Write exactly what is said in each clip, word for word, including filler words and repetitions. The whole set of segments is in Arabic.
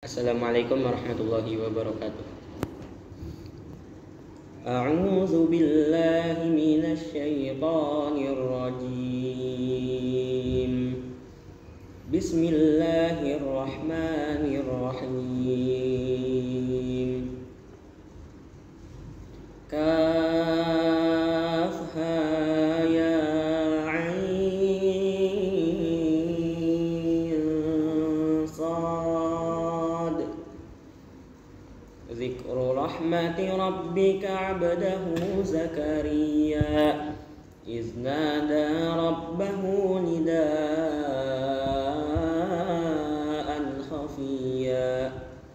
Assalamualaikum warahmatullahi wabarakatuh. A'udzu billahi minasy syaithanir rajim. Bismillahirrahmanirrahim. Kafha ya Zikru rahmati rabbika abdahu Zakaria iz nada rabbahu nidaan khafiyya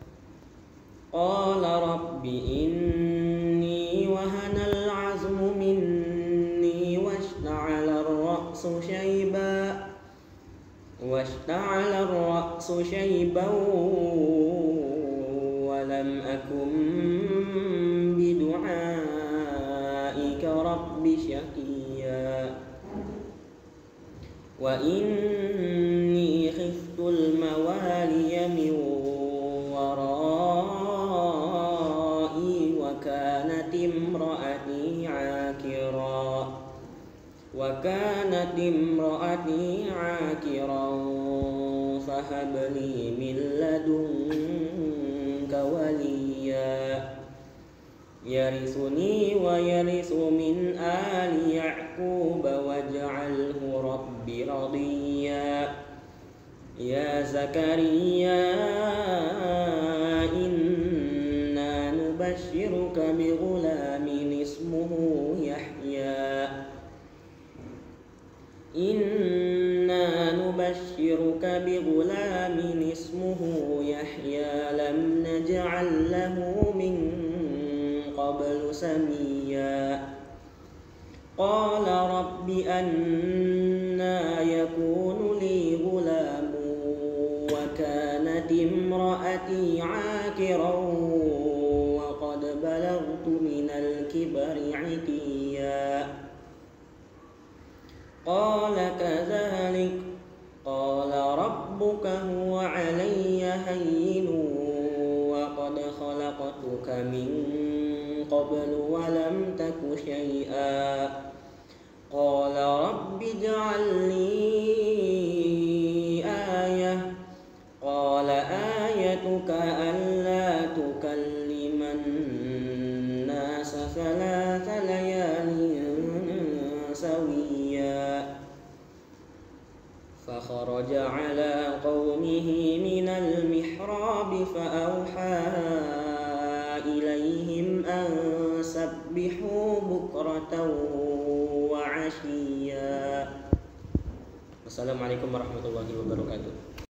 qala rabbi inni wahana al-'azmu minni washta'ala ar-ra'su shayban washta'ala ar-ra'su shayban ولم أكن بدعائك رب شقيا وإني خفت الموالي من ورائي وكانت امرأتي عاكرا وكانت امرأتي عاكرا فهب لي من لدنك وليا يرثني ويرث من آل يعقوب واجعله رب رضيا يا زكريا إنا نبشرك بغلام اسمه يحيى إنا نبشرك بغلام اسمه يحيى لم نجعل له من قبل سميا قال رب أنى يكون لي غلام وكانت امرأتي عاكرا وقد بلغت من الكبر عتيا قال كذلك قال ربك هو علي هين وقد خلقتك من قبل ولم تك شيئا قال رب اجعل لي آية قال آيتك ألا تكلم الناس ثلاث ليال سويا فخرج على قومه من المحراب فأوحى إليهم أن سبحوا بكرة وعشيا. Wassalamualaikum warahmatullahi wabarakatuh.